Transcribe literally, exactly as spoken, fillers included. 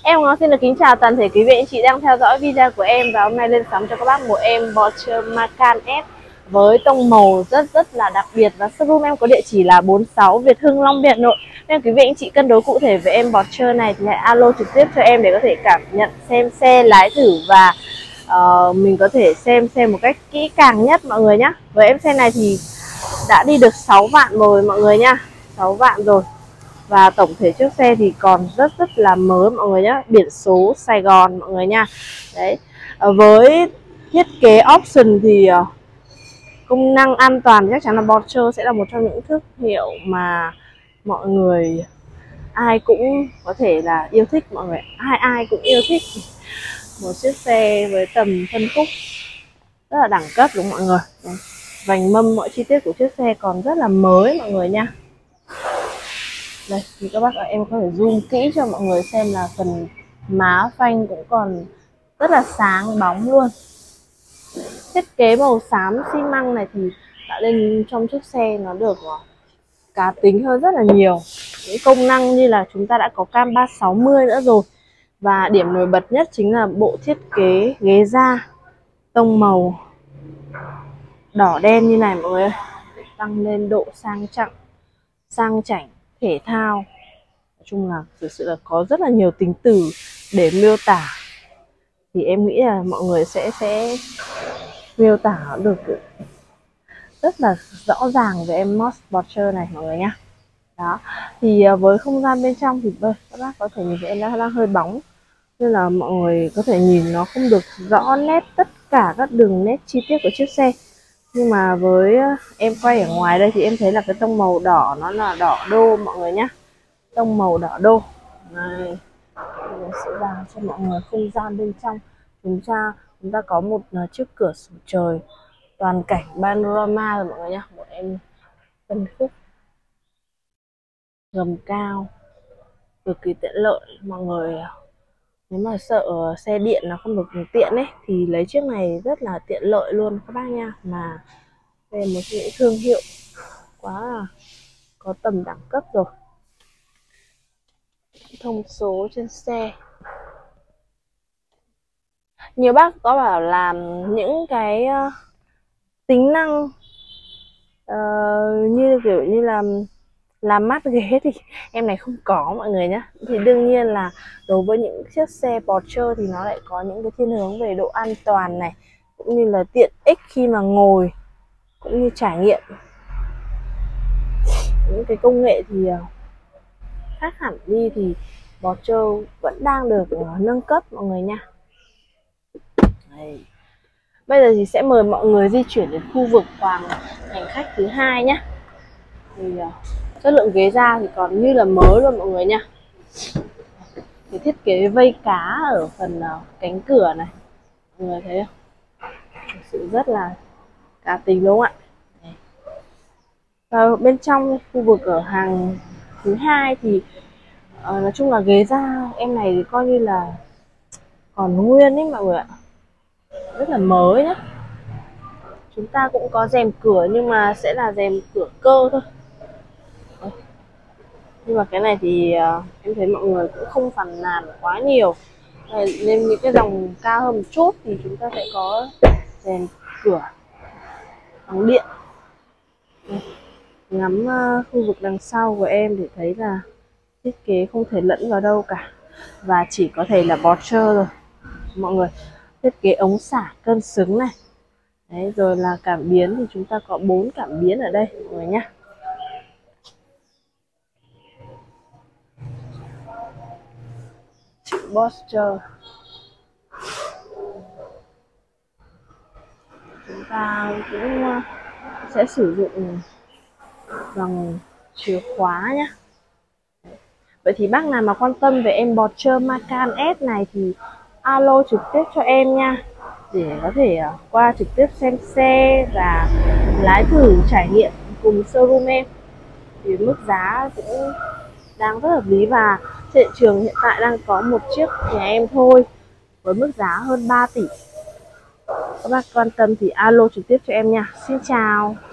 Em có xin được kính chào toàn thể quý vị anh chị đang theo dõi video của em, và hôm nay lên sóng cho các bác một em Porsche Macan S với tông màu rất rất là đặc biệt, và showroom em có địa chỉ là bốn mươi sáu Việt Hưng, Long Biên, Hà Nội. Nên quý vị anh chị cân đối cụ thể về em Porsche này thì hãy alo trực tiếp cho em để có thể cảm nhận xem xe, lái thử và uh, mình có thể xem xe một cách kỹ càng nhất mọi người nhé. Với em xe này thì đã đi được sáu vạn rồi mọi người nhá, sáu vạn rồi. Và tổng thể chiếc xe thì còn rất rất là mới mọi người nhé, biển số Sài Gòn mọi người nha. Đấy, với thiết kế option thì công năng an toàn chắc chắn là Porsche sẽ là một trong những thương hiệu mà mọi người ai cũng có thể là yêu thích, mọi người ai ai cũng yêu thích một chiếc xe với tầm phân khúc rất là đẳng cấp đúng không mọi người. Đấy, vành mâm mọi chi tiết của chiếc xe còn rất là mới mọi người nha. Đây thì các bác em có thể zoom kỹ cho mọi người xem là phần má phanh cũng còn rất là sáng bóng luôn. Thiết kế màu xám xi măng này thì tạo lên trong chiếc xe nó được cá tính hơn rất là nhiều. Những công năng như là chúng ta đã có cam ba sáu mươi nữa rồi. Và điểm nổi bật nhất chính là bộ thiết kế ghế da tông màu đỏ đen như này mọi người ơi, tăng lên độ sang trọng, sang chảnh, thể thao. Nói chung là thực sự là có rất là nhiều tính từ để miêu tả, thì em nghĩ là mọi người sẽ sẽ miêu tả được rất là rõ ràng về em Porsche này mọi người nhá. Đó, thì với không gian bên trong thì các bác có thể nhìn thấy em đang, đang hơi bóng, nên là mọi người có thể nhìn nó không được rõ nét tất cả các đường nét chi tiết của chiếc xe. Nhưng mà với em quay ở ngoài đây thì em thấy là cái tông màu đỏ nó là đỏ đô mọi người nhá, tông màu đỏ đô này. Mình sẽ vào cho mọi người không gian bên trong. Chúng ta chúng ta có một chiếc cửa sổ trời toàn cảnh panorama rồi mọi người nhá. Một em phân khúc gầm cao cực kỳ tiện lợi mọi người. Nếu mà sợ xe điện nó không được tiện ấy thì lấy chiếc này rất là tiện lợi luôn các bác nha. Mà về một những thương hiệu quá là có tầm đẳng cấp rồi. Thông số trên xe, nhiều bác có bảo là những cái uh, tính năng uh, như kiểu như là làm mát ghế thì em này không có mọi người nhé. Thì đương nhiên là đối với những chiếc xe Porsche thì nó lại có những cái thiên hướng về độ an toàn này, cũng như là tiện ích khi mà ngồi, cũng như trải nghiệm những cái công nghệ thì khác hẳn đi, thì Porsche vẫn đang được nâng cấp mọi người nha. Đây. Bây giờ thì sẽ mời mọi người di chuyển đến khu vực phòng hành khách thứ hai nhé. Thì chất lượng ghế da thì còn như là mới luôn mọi người nha. Cái thiết kế vây cá ở phần cánh cửa này, mọi người thấy không? Thực sự rất là cá tính đúng không ạ? Và bên trong khu vực ở hàng thứ hai thì uh, nói chung là ghế da em này thì coi như là còn nguyên ấy mọi người ạ, rất là mới nhé. Chúng ta cũng có rèm cửa nhưng mà sẽ là rèm cửa cơ thôi. Nhưng mà cái này thì uh, em thấy mọi người cũng không phàn nàn quá nhiều. Nên những cái dòng cao hơn một chút thì chúng ta sẽ có rèm cửa bằng điện. Ngắm uh, khu vực đằng sau của em để thấy là thiết kế không thể lẫn vào đâu cả, và chỉ có thể là Porsche rồi mọi người. Thiết kế ống xả cân xứng này. Đấy, rồi là cảm biến thì chúng ta có bốn cảm biến ở đây mọi người nhé. Chữ Porsche. Chúng ta cũng sẽ sử dụng bằng chìa khóa nhé. Vậy thì bác nào mà quan tâm về em Porsche Macan S này thì alo trực tiếp cho em nha, để có thể qua trực tiếp xem xe và lái thử trải nghiệm cùng showroom em. Thì mức giá cũng đang rất hợp lý, và trên thị trường hiện tại đang có một chiếc nhà em thôi với mức giá hơn ba tỷ. Các bác quan tâm thì alo trực tiếp cho em nha. Xin chào.